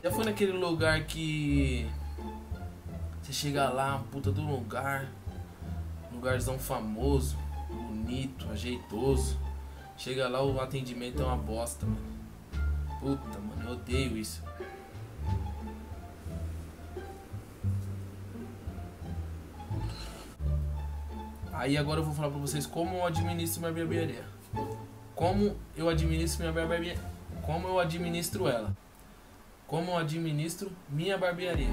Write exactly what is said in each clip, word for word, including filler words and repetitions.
Já foi naquele lugar que você chega lá, puta do lugar, lugarzão famoso, bonito, ajeitoso. Chega lá, o atendimento é uma bosta, mano. Puta, mano, eu odeio isso. Aí agora eu vou falar pra vocês como eu administro minha barbearia. Como eu administro minha barbearia. Como eu administro ela. Como eu administro minha barbearia.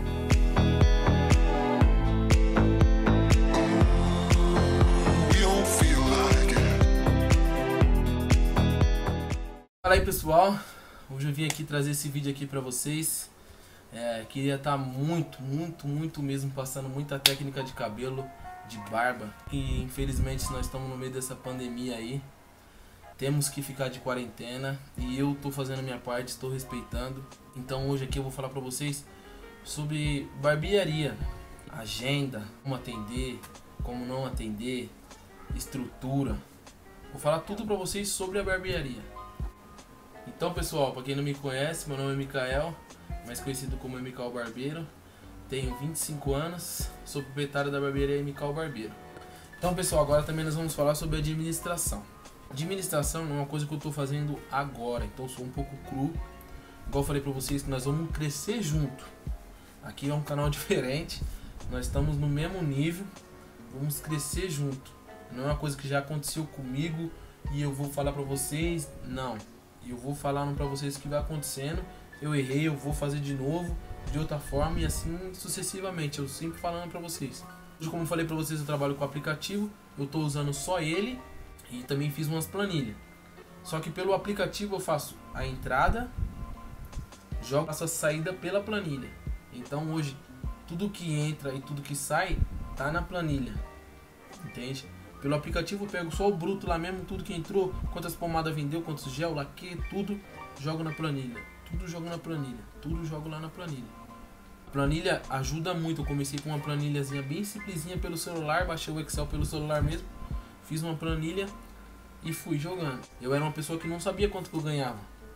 Fala aí, pessoal, hoje eu vim aqui trazer esse vídeo aqui pra vocês. É, queria estar muito, muito, muito mesmo passando muita técnica de cabelo, de barba. E infelizmente nós estamos no meio dessa pandemia aí. Temos que ficar de quarentena e eu tô fazendo a minha parte, estou respeitando. Então hoje aqui eu vou falar pra vocês sobre barbearia, agenda, como atender, como não atender, estrutura. Vou falar tudo pra vocês sobre a barbearia. Então, pessoal, para quem não me conhece, meu nome é Mikael, mais conhecido como Mikael Barbeiro. Tenho vinte e cinco anos, sou proprietário da barbearia Mikael Barbeiro. Então, pessoal, agora também nós vamos falar sobre administração. Administração é uma coisa que eu estou fazendo agora, então eu sou um pouco cru. Igual eu falei para vocês que nós vamos crescer junto. Aqui é um canal diferente, nós estamos no mesmo nível, vamos crescer junto. Não é uma coisa que já aconteceu comigo e eu vou falar para vocês, não. Eu vou falando para vocês o que vai acontecendo. Eu errei, eu vou fazer de novo, de outra forma e assim sucessivamente. Eu sempre falando para vocês. Hoje, como eu falei para vocês, eu trabalho com o aplicativo. Eu estou usando só ele e também fiz umas planilhas. Só que pelo aplicativo eu faço a entrada, jogo essa saída pela planilha. Então hoje tudo que entra e tudo que sai tá na planilha, entende? Pelo aplicativo eu pego só o bruto lá mesmo, tudo que entrou, quantas pomadas vendeu, quantos gel, laque, tudo jogo na planilha. Tudo jogo na planilha, tudo jogo lá na planilha. A planilha ajuda muito, eu comecei com uma planilhazinha bem simplesinha pelo celular, baixei o Excel pelo celular mesmo, fiz uma planilha e fui jogando. Eu era uma pessoa que não sabia quanto que eu ganhava.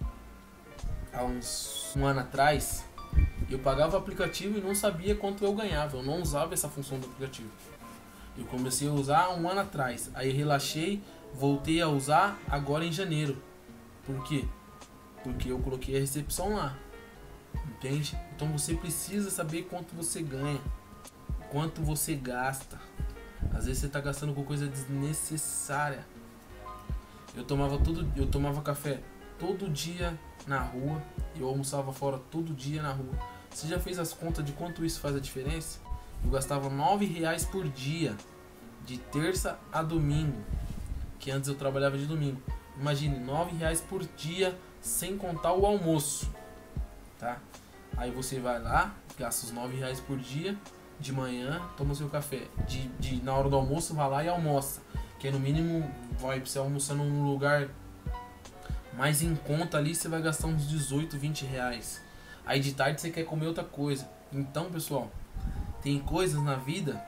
Há uns um ano atrás, eu pagava o aplicativo e não sabia quanto eu ganhava, eu não usava essa função do aplicativo. Eu comecei a usar um ano atrás, aí relaxei, voltei a usar agora em janeiro. Por quê? Porque eu coloquei a recepção lá, entende? Então você precisa saber quanto você ganha, quanto você gasta. Às vezes você está gastando com coisa desnecessária. Eu tomava tudo, eu tomava café todo dia na rua, eu almoçava fora todo dia na rua. Você já fez as contas de quanto isso faz a diferença? Eu gastava nove reais por dia, de terça a domingo, que antes eu trabalhava de domingo. Imagine, nove reais por dia, sem contar o almoço, tá? Aí você vai lá, gasta os nove reais por dia, de manhã, toma seu café. De, de, na hora do almoço, vai lá e almoça. Que é no mínimo, vai pra você almoçando num lugar mais em conta ali, você vai gastar uns dezoito, vinte reais. Aí de tarde você quer comer outra coisa. Então, pessoal, tem coisas na vida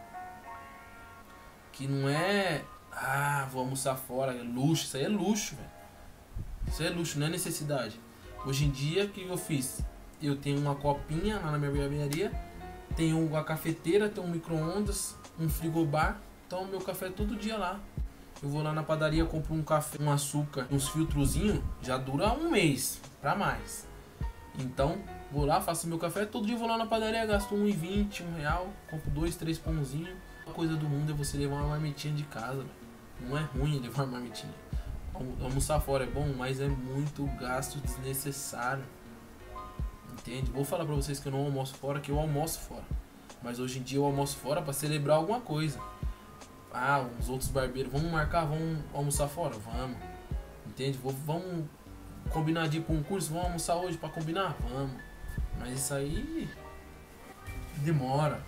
que não é, ah, vou almoçar fora, é luxo. Isso aí é luxo, velho. Isso é luxo, não é necessidade. Hoje em dia, o que eu fiz? Eu tenho uma copinha lá na minha barbearia, tenho uma cafeteira, tenho um micro-ondas, um frigobar. Então meu café todo dia lá. Eu vou lá na padaria, compro um café, um açúcar, uns filtrozinhos, já dura um mês, pra mais. Então, vou lá, faço meu café, todo dia eu vou lá na padaria, gasto um e vinte, um real, compro dois, três pãozinhos. A coisa do mundo é você levar uma marmitinha de casa, véio. Não é ruim levar uma marmitinha. Almoçar fora é bom, mas é muito gasto desnecessário. Entende? Vou falar pra vocês que eu não almoço fora, que eu almoço fora. Mas hoje em dia eu almoço fora pra celebrar alguma coisa. Ah, os outros barbeiros, vamos marcar, vamos almoçar fora? Vamos. Entende? Vamos combinar de ir pra um curso, vamos almoçar hoje pra combinar? Vamos. Mas isso aí demora.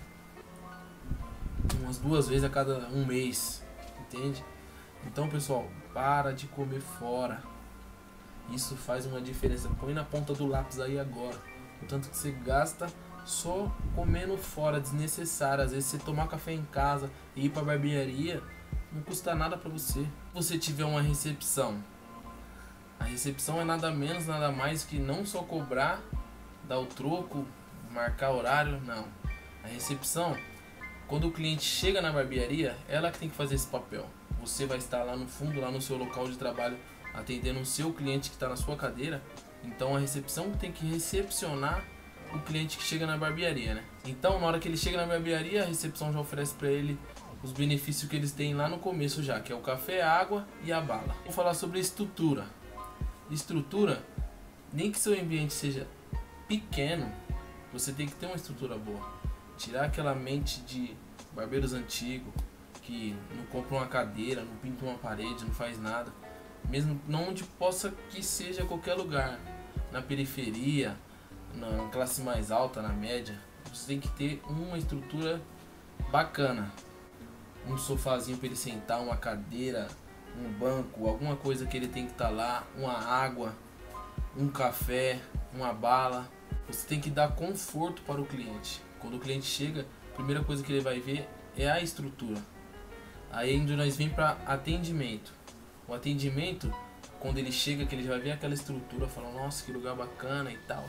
Umas duas vezes a cada um mês. Entende? Então, pessoal, para de comer fora. Isso faz uma diferença. Põe na ponta do lápis aí agora. O tanto que você gasta só comendo fora, desnecessário. Às vezes você tomar café em casa e ir pra barbearia não custa nada pra você. Se você tiver uma recepção, a recepção é nada menos, nada mais que não só cobrar dar o troco, marcar horário, não. A recepção, quando o cliente chega na barbearia, ela que tem que fazer esse papel. Você vai estar lá no fundo, lá no seu local de trabalho, atendendo o seu cliente que está na sua cadeira. Então a recepção tem que recepcionar o cliente que chega na barbearia, né? Então na hora que ele chega na barbearia, a recepção já oferece para ele os benefícios que eles têm lá no começo já, que é o café, a água e a bala. Vou falar sobre estrutura. Estrutura, nem que seu ambiente seja pequeno, você tem que ter uma estrutura boa. Tirar aquela mente de barbeiros antigos, que não compra uma cadeira, não pinta uma parede, não faz nada. Mesmo não onde possa que seja qualquer lugar, na periferia, na classe mais alta, na média, você tem que ter uma estrutura bacana. Um sofazinho para ele sentar, uma cadeira, um banco, alguma coisa que ele tem que estar lá, uma água, um café, uma bala. Você tem que dar conforto para o cliente. Quando o cliente chega, a primeira coisa que ele vai ver é a estrutura. Aí onde nós vem para atendimento. O atendimento, quando ele chega, que ele já vai ver aquela estrutura, fala, nossa, que lugar bacana e tal.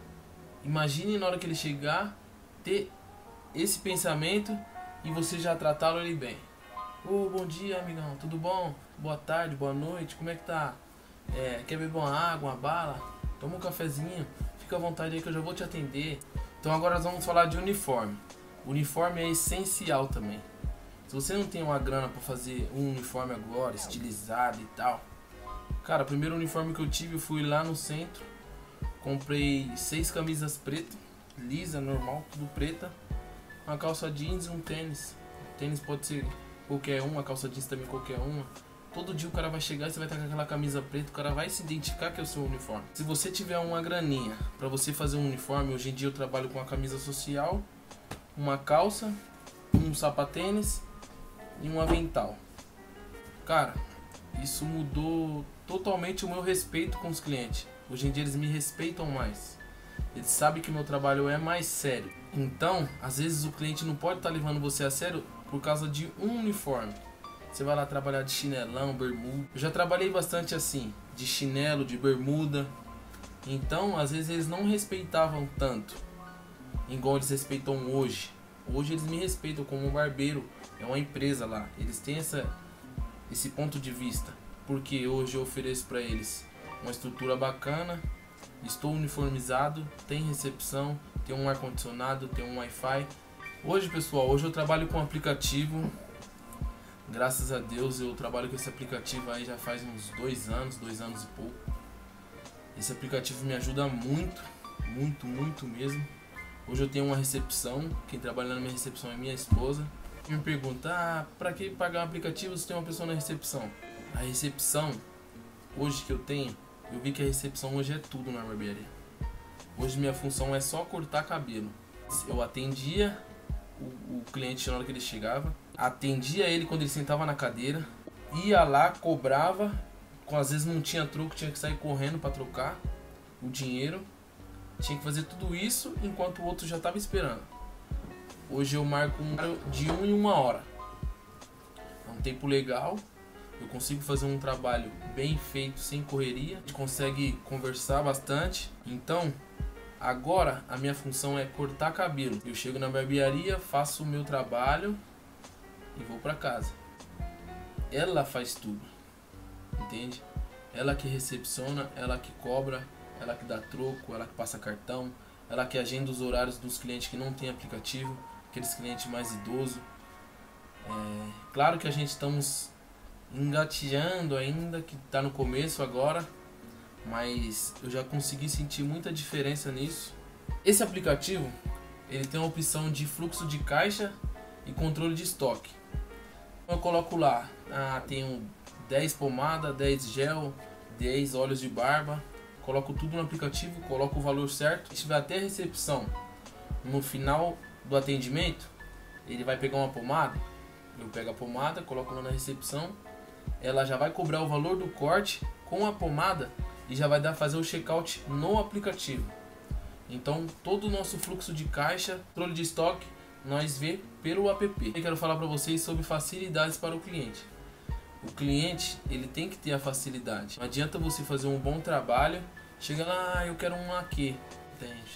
Imagine na hora que ele chegar, ter esse pensamento e você já tratá-lo ali bem. Ô, oh, bom dia, amigão, tudo bom? Boa tarde, boa noite, como é que tá? É, quer beber uma água, uma bala? Toma um cafezinho, fica à vontade aí que eu já vou te atender. Então agora nós vamos falar de uniforme. O uniforme é essencial também. Se você não tem uma grana para fazer um uniforme agora, estilizado e tal, cara, o primeiro uniforme que eu tive, eu fui lá no centro, comprei seis camisas pretas, lisa, normal, tudo preta, uma calça jeans e um tênis. O tênis pode ser qualquer uma, a calça jeans também qualquer uma. Todo dia o cara vai chegar e você vai estar com aquela camisa preta, o cara vai se identificar que é o seu uniforme. Se você tiver uma graninha para você fazer um uniforme, hoje em dia eu trabalho com uma camisa social, uma calça, um sapatênis e um avental. Cara, isso mudou totalmente o meu respeito com os clientes. Hoje em dia eles me respeitam mais. Eles sabem que o meu trabalho é mais sério. Então, às vezes o cliente não pode estar levando você a sério por causa de um uniforme. Você vai lá trabalhar de chinelão, bermuda. Eu já trabalhei bastante assim, de chinelo, de bermuda. Então, às vezes eles não respeitavam tanto, igual eles respeitam hoje. Hoje eles me respeitam como um barbeiro, é uma empresa lá. Eles têm essa, esse ponto de vista, porque hoje eu ofereço para eles uma estrutura bacana, estou uniformizado, tem recepção, tem um ar-condicionado, tem um Wi-Fi. Hoje, pessoal, hoje eu trabalho com um aplicativo. Graças a Deus eu trabalho com esse aplicativo aí já faz uns dois anos, dois anos e pouco. Esse aplicativo me ajuda muito, muito, muito mesmo. Hoje eu tenho uma recepção, quem trabalha na minha recepção é minha esposa. Me pergunta, ah, pra que pagar um aplicativo se tem uma pessoa na recepção? A recepção, hoje que eu tenho, eu vi que a recepção hoje é tudo na barbearia. Hoje minha função é só cortar cabelo. Eu atendia o, o cliente na hora que ele chegava, atendia ele quando ele sentava na cadeira, ia lá, cobrava, com, às vezes não tinha troco, tinha que sair correndo para trocar o dinheiro. Tinha que fazer tudo isso enquanto o outro já estava esperando. Hoje eu marco um de um em uma hora. É um tempo legal. Eu consigo fazer um trabalho bem feito, sem correria. A gente consegue conversar bastante. Então, agora a minha função é cortar cabelo. Eu chego na barbearia, faço o meu trabalho e vou para casa. Ela faz tudo, entende? Ela que recepciona, ela que cobra, ela que dá troco, ela que passa cartão, ela que agenda os horários dos clientes que não tem aplicativo, aqueles clientes mais idosos. É, claro que a gente estamos engateando ainda, que está no começo agora, mas eu já consegui sentir muita diferença nisso. Esse aplicativo, ele tem a opção de fluxo de caixa e controle de estoque. Eu coloco lá, ah, tenho dez pomadas, dez gel, dez óleos de barba. Coloco tudo no aplicativo, coloco o valor certo. Se tiver até a recepção no final do atendimento, ele vai pegar uma pomada. Eu pego a pomada, coloco lá na recepção. Ela já vai cobrar o valor do corte com a pomada e já vai dar fazer o checkout no aplicativo. Então todo o nosso fluxo de caixa, controle de estoque, nós vê pelo app. Eu quero falar para vocês sobre facilidades para o cliente. O cliente, ele tem que ter a facilidade. Não adianta você fazer um bom trabalho, chega lá, ah, eu quero um aqui. Tem, chefe.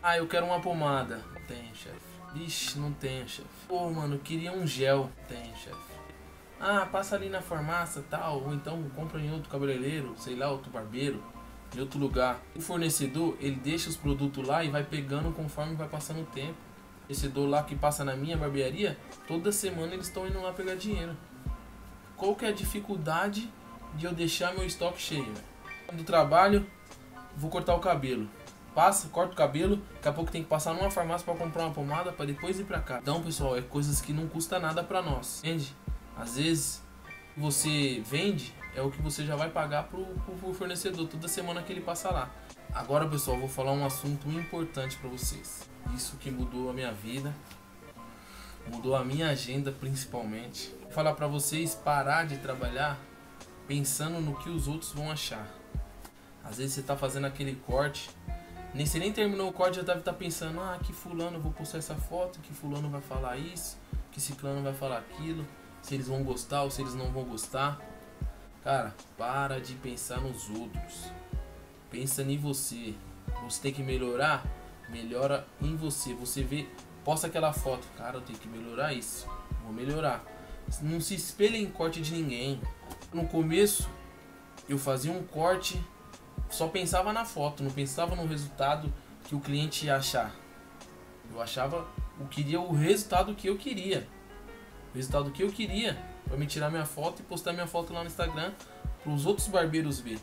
Ah, eu quero uma pomada. Não tem, chefe. Vixe, não tem, chefe. Pô, mano, eu queria um gel. Tem, chefe. Ah, passa ali na farmácia, tal. Ou então compra em outro cabeleireiro, sei lá, outro barbeiro, em outro lugar. O fornecedor, ele deixa os produtos lá e vai pegando conforme vai passando o tempo. O fornecedor lá que passa na minha barbearia, toda semana eles estão indo lá pegar dinheiro. Qual que é a dificuldade de eu deixar meu estoque cheio? Do trabalho, vou cortar o cabelo. Passa, corta o cabelo, daqui a pouco tem que passar numa farmácia para comprar uma pomada para depois ir para cá. Então, pessoal, é coisas que não custa nada para nós, entende? Às vezes, você vende, é o que você já vai pagar pro, pro, pro fornecedor toda semana que ele passa lá. Agora, pessoal, vou falar um assunto importante para vocês. Isso que mudou a minha vida, mudou a minha agenda principalmente. Vou falar para vocês parar de trabalhar pensando no que os outros vão achar. Às vezes você tá fazendo aquele corte, nem você nem terminou o corte, já deve estar pensando: ah, que fulano eu vou postar essa foto, que fulano vai falar isso, que ciclano vai falar aquilo, se eles vão gostar ou se eles não vão gostar. Cara, para de pensar nos outros. Pensa em você. Você tem que melhorar, melhora em você. Você vê, posta aquela foto, cara, eu tenho que melhorar isso, vou melhorar. Não se espelha em corte de ninguém. No começo, eu fazia um corte, só pensava na foto, não pensava no resultado que o cliente ia achar. Eu achava, eu queria o resultado que eu queria. O resultado que eu queria para me tirar minha foto e postar minha foto lá no Instagram para os outros barbeiros ver.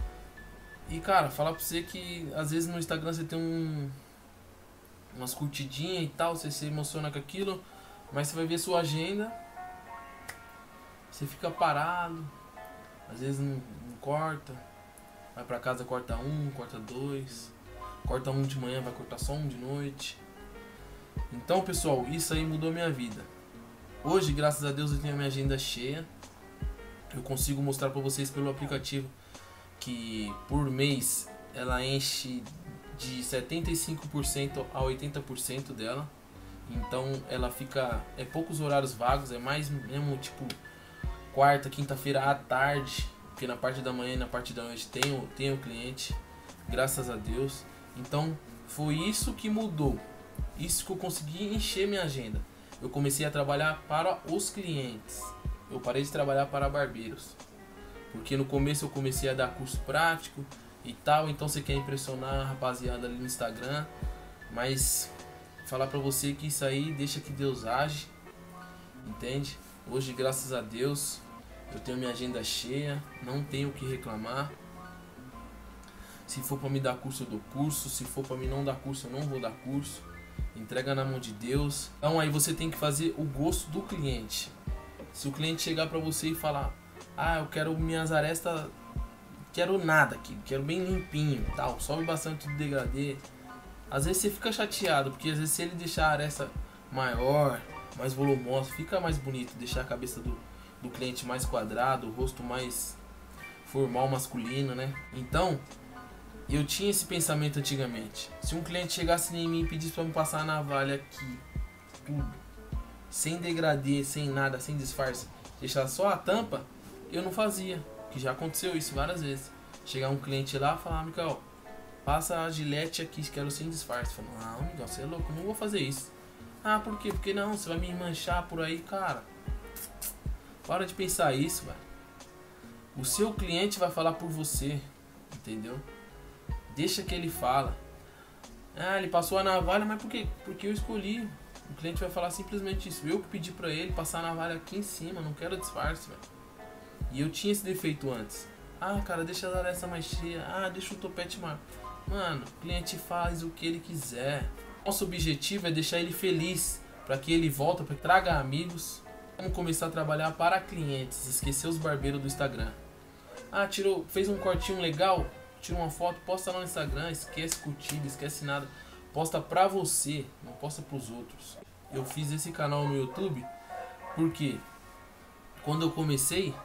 E cara, falar para você que às vezes no Instagram você tem um umas curtidinhas e tal, você se emociona com aquilo, mas você vai ver sua agenda, você fica parado, às vezes não, não corta. Vai pra casa, corta um, corta dois, corta um de manhã, vai cortar só um de noite. Então, pessoal, isso aí mudou minha vida. Hoje, graças a Deus, eu tenho a minha agenda cheia. Eu consigo mostrar pra vocês pelo aplicativo que por mês ela enche de setenta e cinco por cento a oitenta por cento dela. Então ela fica, é poucos horários vagos, é mais mesmo tipo quarta, quinta-feira à tarde. Porque na parte da manhã e na parte da noite tem o, tem o cliente, graças a Deus. Então foi isso que mudou, isso que eu consegui encher minha agenda. Eu comecei a trabalhar para os clientes, eu parei de trabalhar para barbeiros. Porque no começo eu comecei a dar curso prático e tal, então você quer impressionar a rapaziada ali no Instagram. Mas falar pra você que isso aí deixa que Deus age, entende? Hoje, graças a Deus, eu tenho minha agenda cheia, não tenho o que reclamar. Se for para me dar curso, eu dou curso. Se for para me não dar curso, eu não vou dar curso. Entrega na mão de Deus. Então aí você tem que fazer o gosto do cliente. Se o cliente chegar para você e falar: ah, eu quero minhas arestas, quero nada aqui, quero bem limpinho, tal, sobe bastante do degradê. Às vezes você fica chateado, porque às vezes se ele deixar a aresta maior, mais volumosa, fica mais bonito. Deixar a cabeça do do cliente mais quadrado, o rosto mais formal, masculino, né? Então, eu tinha esse pensamento antigamente. Se um cliente chegasse em mim e pedisse para me passar a navalha aqui, tudo, sem degradê, sem nada, sem disfarce, deixar só a tampa, eu não fazia. Que já aconteceu isso várias vezes. Chegar um cliente lá e falar: ah, Michael, passa a gilete aqui, quero sem disfarce. Eu falo: ah, Michael, você é louco, eu não vou fazer isso. Ah, por quê? Porque não, você vai me manchar por aí, cara. Para de pensar isso, velho. O seu cliente vai falar por você, entendeu? Deixa que ele fala. Ah, ele passou a navalha, mas por quê? Porque eu escolhi. O cliente vai falar simplesmente isso. Eu que pedi pra ele passar a navalha aqui em cima, não quero disfarce, velho. E eu tinha esse defeito antes. Ah, cara, deixa a aresta mais cheia. Ah, deixa o topete maior. Mano, o cliente faz o que ele quiser. Nosso objetivo é deixar ele feliz, para que ele volte, para que traga amigos. Vamos começar a trabalhar para clientes, esquecer os barbeiros do Instagram. Ah, tirou, fez um cortinho legal, tira uma foto, posta lá no Instagram, esquece curtida, esquece nada. Posta pra você, não posta pros outros. Eu fiz esse canal no YouTube porque quando eu comecei,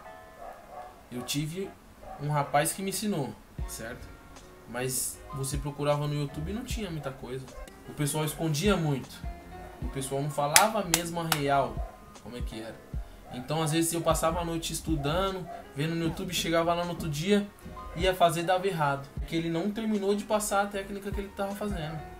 eu tive um rapaz que me ensinou, certo? Mas você procurava no YouTube e não tinha muita coisa. O pessoal escondia muito. O pessoal não falava mesmo a real, como é que era. Então às vezes eu passava a noite estudando, vendo no YouTube, chegava lá no outro dia, ia fazer e dava errado. Porque ele não terminou de passar a técnica que ele estava fazendo.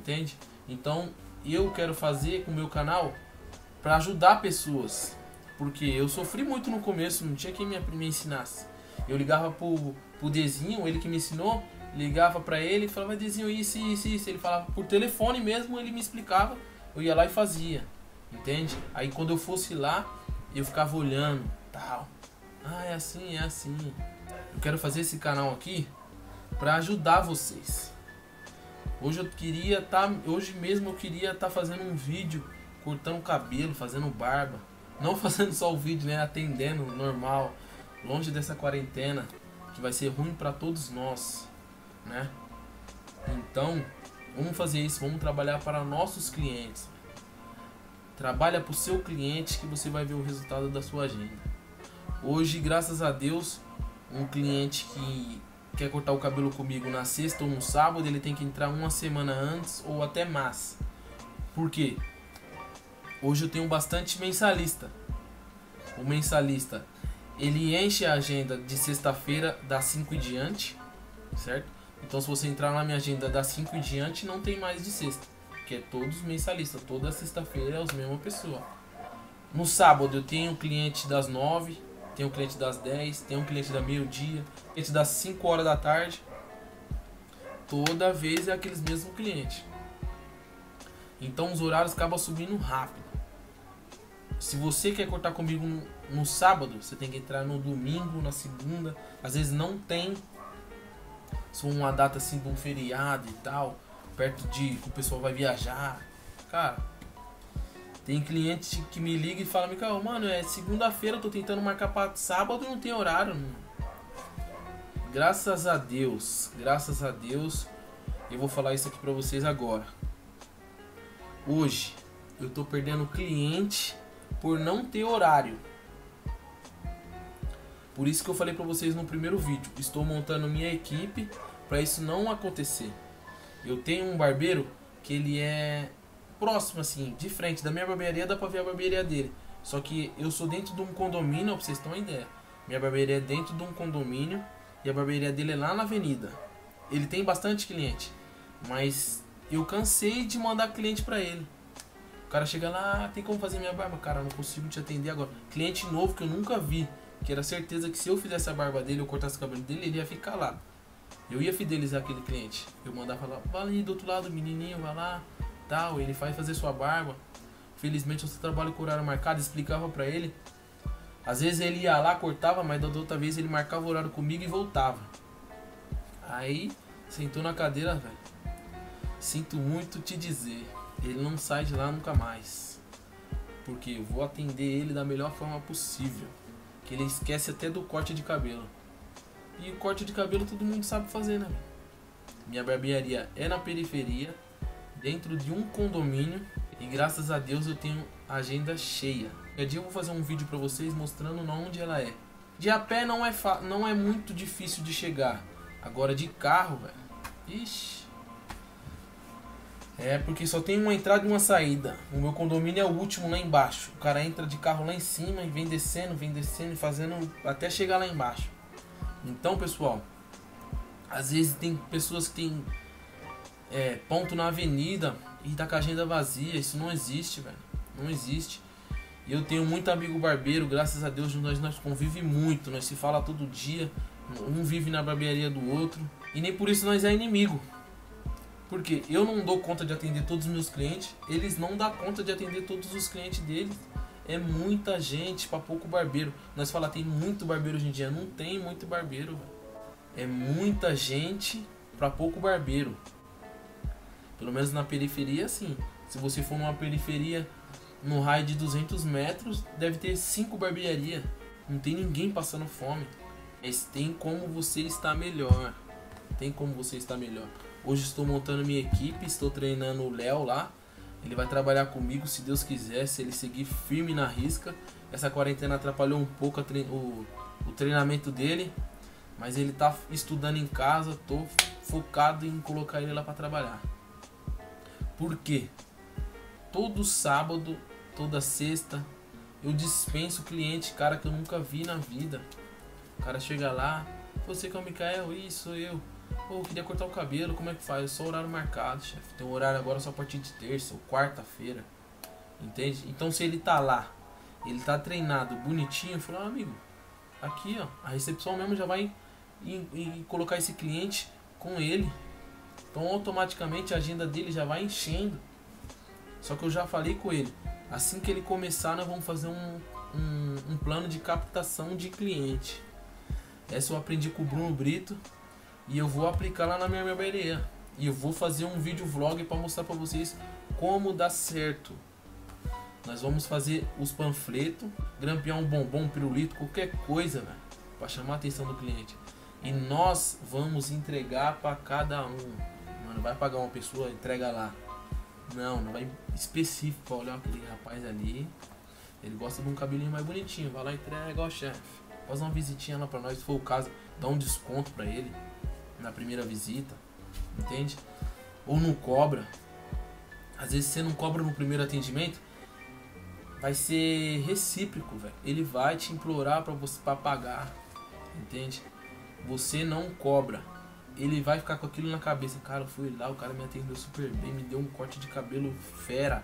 entende? Então eu quero fazer com o meu canal para ajudar pessoas, porque eu sofri muito no começo, não tinha quem me, me ensinasse. Eu ligava pro, pro Dezinho, ele que me ensinou, ligava pra ele e falava, Dezinho, isso, isso, isso. Ele falava por telefone mesmo, ele me explicava, eu ia lá e fazia, entende? Aí quando eu fosse lá, eu ficava olhando, tal. Ah, é assim, é assim. Eu quero fazer esse canal aqui pra ajudar vocês. Hoje eu queria tá, hoje mesmo eu queria estar tá fazendo um vídeo cortando cabelo, fazendo barba, não fazendo só o vídeo, né, atendendo normal, longe dessa quarentena que vai ser ruim para todos nós, né? Então, vamos fazer isso, vamos trabalhar para nossos clientes. Trabalha para o seu cliente que você vai ver o resultado da sua agenda. Hoje, graças a Deus, um cliente que quer cortar o cabelo comigo na sexta ou no sábado, ele tem que entrar uma semana antes ou até mais. Por quê? Hoje eu tenho bastante mensalista. O mensalista, ele enche a agenda de sexta-feira das cinco em diante, certo? Então se você entrar na minha agenda das cinco em diante, não tem mais de sexta, que é todos mensalistas, toda sexta-feira é as mesmas pessoas. No sábado eu tenho cliente das nove, tenho cliente das dez, tenho um cliente da meio-dia, cliente das cinco horas da tarde. Toda vez é aqueles mesmos clientes. Então os horários acabam subindo rápido. Se você quer cortar comigo no, no sábado, você tem que entrar no domingo, na segunda. Às vezes não tem, se uma data assim de um feriado e tal, perto de que o pessoal vai viajar. Cara, tem cliente que me liga e fala, Micael, mano, é segunda-feira, eu tô tentando marcar para sábado e não tem horário. Mano. Graças a Deus, graças a Deus, eu vou falar isso aqui pra vocês agora. Hoje, eu tô perdendo cliente por não ter horário. Por isso que eu falei pra vocês no primeiro vídeo, estou montando minha equipe para isso não acontecer. Eu tenho um barbeiro que ele é próximo assim, de frente da minha barbearia, dá pra ver a barbearia dele. Só que eu sou dentro de um condomínio, pra vocês terem uma ideia. Minha barbearia é dentro de um condomínio e a barbearia dele é lá na avenida. Ele tem bastante cliente, mas eu cansei de mandar cliente pra ele. O cara chega lá, ah, tem como fazer minha barba? Cara, eu não consigo te atender agora. Cliente novo que eu nunca vi, que era certeza que se eu fizesse a barba dele, eu cortasse o cabelo dele, ele ia ficar lá. Eu ia fidelizar aquele cliente. Eu mandava falar, vai ali do outro lado, menininho, vai lá, tal. Ele vai fazer sua barba. Felizmente eu só trabalho com horário marcado, explicava pra ele. Às vezes ele ia lá, cortava, mas da outra vez ele marcava o horário comigo e voltava. Aí, sentou na cadeira, velho. Sinto muito te dizer, ele não sai de lá nunca mais. Porque eu vou atender ele da melhor forma possível. Que ele esquece até do corte de cabelo. E o corte de cabelo todo mundo sabe fazer, né? Minha barbearia é na periferia, dentro de um condomínio. E graças a Deus eu tenho agenda cheia. Qualquer dia eu vou fazer um vídeo pra vocês mostrando onde ela é. De a pé não é, fa não é muito difícil de chegar. Agora de carro, velho. Ixi. É porque só tem uma entrada e uma saída. O meu condomínio é o último lá embaixo. O cara entra de carro lá em cima e vem descendo, vem descendo e fazendo até chegar lá embaixo. Então, pessoal, às vezes tem pessoas que tem é, ponto na avenida e tá com a agenda vazia. Isso não existe, velho. Não existe. E eu tenho muito amigo barbeiro, graças a Deus nós, nós convivemos muito. Nós se fala todo dia. Um vive na barbearia do outro. E nem por isso nós é inimigo. Porque eu não dou conta de atender todos os meus clientes, eles não dão conta de atender todos os clientes deles. É muita gente para pouco barbeiro. Nós falamos, tem muito barbeiro hoje em dia. Não tem muito barbeiro, véio. É muita gente para pouco barbeiro. Pelo menos na periferia, sim. Se você for numa periferia, no raio de duzentos metros, deve ter cinco barbearias. Não tem ninguém passando fome. Mas tem como você estar melhor. Tem como você estar melhor. Hoje estou montando minha equipe, estou treinando o Léo lá. Ele vai trabalhar comigo, se Deus quiser, se ele seguir firme na risca. Essa quarentena atrapalhou um pouco a tre o, o treinamento dele. Mas ele está estudando em casa, estou focado em colocar ele lá para trabalhar. Por quê? Todo sábado, toda sexta, eu dispenso cliente, cara que eu nunca vi na vida. O cara chega lá, você que é o Micael? Isso, sou eu. Pô, eu queria cortar o cabelo, como é que faz? Só horário marcado, chefe. Tem um horário agora só a partir de terça ou quarta-feira. Entende? Então se ele tá lá, ele tá treinado, bonitinho, eu falo, ah, amigo, aqui ó, a recepção mesmo já vai e, e colocar esse cliente com ele. Então automaticamente a agenda dele já vai enchendo. Só que eu já falei com ele, assim que ele começar nós vamos fazer um, um, um plano de captação de cliente. Essa eu aprendi com o Bruno Brito e eu vou aplicar lá na minha barbearia. E eu vou fazer um vídeo vlog para mostrar para vocês como dá certo. Nós vamos fazer os panfletos, grampear um bombom, um pirulito, qualquer coisa, velho, para chamar a atenção do cliente. E nós vamos entregar para cada um. Mano, vai pagar uma pessoa, entrega lá. Não, não vai específico para olhar aquele rapaz ali. Ele gosta de um cabelinho mais bonitinho. Vai lá e entrega, ó, chefe. Faz uma visitinha lá para nós, se for o caso, dá um desconto para ele na primeira visita. Entende? Ou não cobra. Às vezes você não cobra no primeiro atendimento, vai ser recíproco, velho. Ele vai te implorar para você para pagar, entende? Você não cobra. Ele vai ficar com aquilo na cabeça. Cara, eu fui lá, o cara me atendeu super bem, me deu um corte de cabelo fera.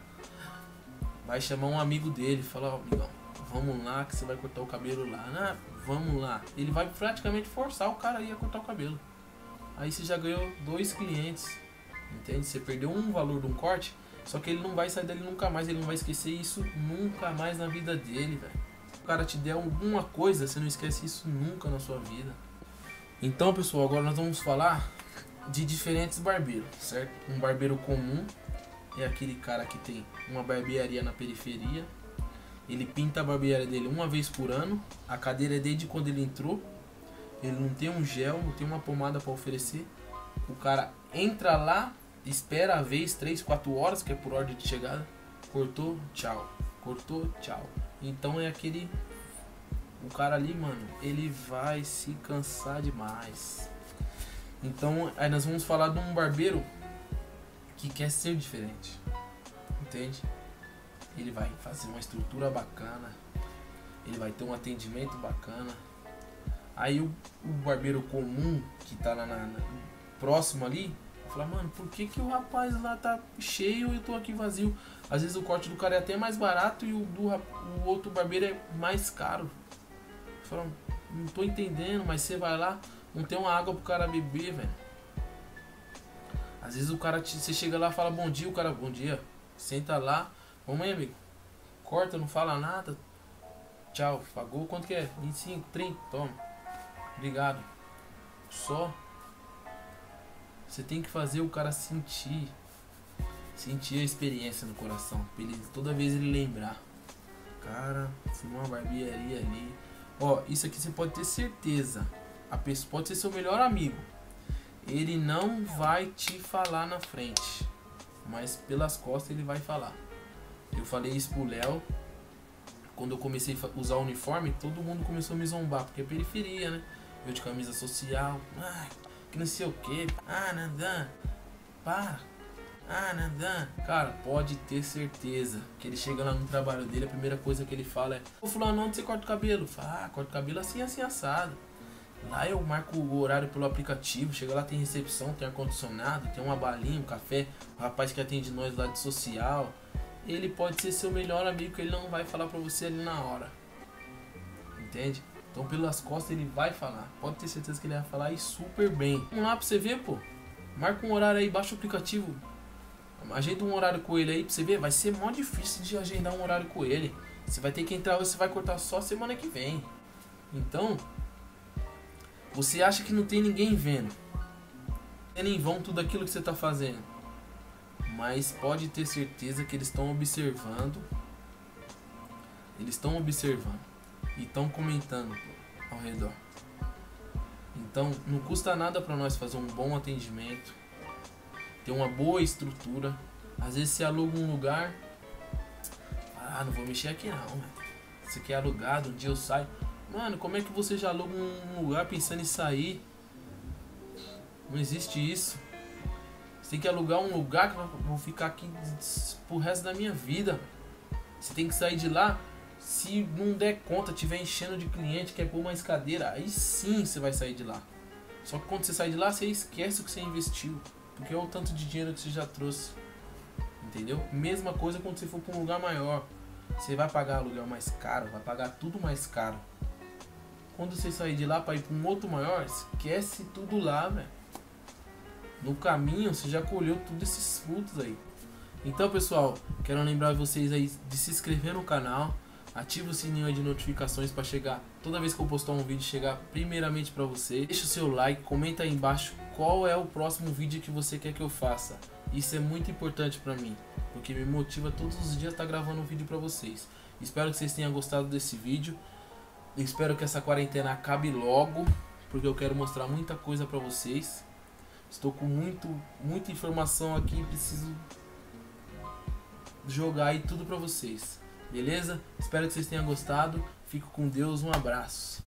Vai chamar um amigo dele, fala, ó, amigão, vamos lá que você vai cortar o cabelo lá. Ah, vamos lá. Ele vai praticamente forçar o cara aí a cortar o cabelo. Aí você já ganhou dois clientes, entende? Você perdeu um valor de um corte, só que ele não vai sair dali nunca mais, ele não vai esquecer isso nunca mais na vida dele, velho. O cara te der alguma coisa, você não esquece isso nunca na sua vida. Então, pessoal, agora nós vamos falar de diferentes barbeiros, certo? Um barbeiro comum é aquele cara que tem uma barbearia na periferia. Ele pinta a barbearia dele uma vez por ano. A cadeira é desde quando ele entrou. Ele não tem um gel, não tem uma pomada para oferecer. O cara entra lá, espera a vez três, quatro horas, que é por ordem de chegada. Cortou, tchau. Cortou, tchau. Então é aquele... O cara ali, mano, ele vai se cansar demais. Então, aí nós vamos falar de um barbeiro que quer ser diferente. Entende? Ele vai fazer uma estrutura bacana. Ele vai ter um atendimento bacana. Aí o, o barbeiro comum que tá lá na, na, próximo ali, fala, mano, por que que o rapaz lá tá cheio e eu tô aqui vazio? Às vezes o corte do cara é até mais barato e o do o outro barbeiro é mais caro. Fala, não tô entendendo, mas você vai lá, não tem uma água pro cara beber, velho. Às vezes o cara, te, você chega lá e fala bom dia, o cara, bom dia, senta lá, vamos aí, amigo, corta, não fala nada, tchau, pagou, quanto que é? vinte e cinco, trinta, toma, obrigado. Só você tem que fazer o cara sentir, sentir a experiência no coração, pra ele, toda vez ele lembrar, cara, fui numa barbearia ali. Ó, isso aqui você pode ter certeza. A pessoa pode ser seu melhor amigo. Ele não vai te falar na frente, mas pelas costas ele vai falar. Eu falei isso pro Léo. Quando eu comecei a usar o uniforme, todo mundo começou a me zombar, porque é periferia, né? Eu de camisa social. Ah, que não sei o que. Ah, Nandan. Para. Ah, Nandan. Cara, pode ter certeza que ele chega lá no trabalho dele, a primeira coisa que ele fala é: ô fulano, onde você corta o cabelo? Fala, ah, corta o cabelo assim, assim, assado. Lá eu marco o horário pelo aplicativo, chega lá, tem recepção, tem ar-condicionado, tem uma balinha, um café, o rapaz que atende nós lá de social. Ele pode ser seu melhor amigo, que ele não vai falar pra você ali na hora. Entende? Então pelas costas ele vai falar. Pode ter certeza que ele vai falar e super bem. Vamos lá pra você ver, pô. Marca um horário aí, baixa o aplicativo. Agenda um horário com ele aí pra você ver. Vai ser mó difícil de agendar um horário com ele. Você vai ter que entrar, você vai cortar só semana que vem. Então, você acha que não tem ninguém vendo, tendo em vão tudo aquilo que você tá fazendo, mas pode ter certeza que eles estão observando. Eles estão observando e estão comentando ao redor. Então não custa nada para nós fazer um bom atendimento, ter uma boa estrutura. Às vezes você aluga um lugar, ah, não vou mexer aqui não, mano. Você quer alugado, um dia eu saio. Mano, como é que você já aluga um lugar pensando em sair? Não existe isso. Você tem que alugar um lugar que eu vou ficar aqui pro resto da minha vida. Você tem que sair de lá. Se não der conta, tiver enchendo de cliente, quer pôr mais cadeira, aí sim você vai sair de lá. Só que quando você sai de lá, você esquece o que você investiu, porque é o tanto de dinheiro que você já trouxe. Entendeu? Mesma coisa quando você for para um lugar maior. Você vai pagar aluguel mais caro, vai pagar tudo mais caro. Quando você sair de lá para ir para um outro maior, esquece tudo lá, velho. No caminho você já colheu todos esses frutos aí. Então, pessoal, quero lembrar vocês aí de se inscrever no canal, ativa o sininho aí de notificações para chegar toda vez que eu postar um vídeo, chegar primeiramente para você. Deixa o seu like, comenta aí embaixo qual é o próximo vídeo que você quer que eu faça. Isso é muito importante para mim, porque me motiva todos os dias a estar gravando um vídeo para vocês. Espero que vocês tenham gostado desse vídeo. Espero que essa quarentena acabe logo, porque eu quero mostrar muita coisa para vocês. Estou com muito, muita informação aqui, preciso jogar aí tudo para vocês. Beleza? Espero que vocês tenham gostado. Fico com Deus, um abraço.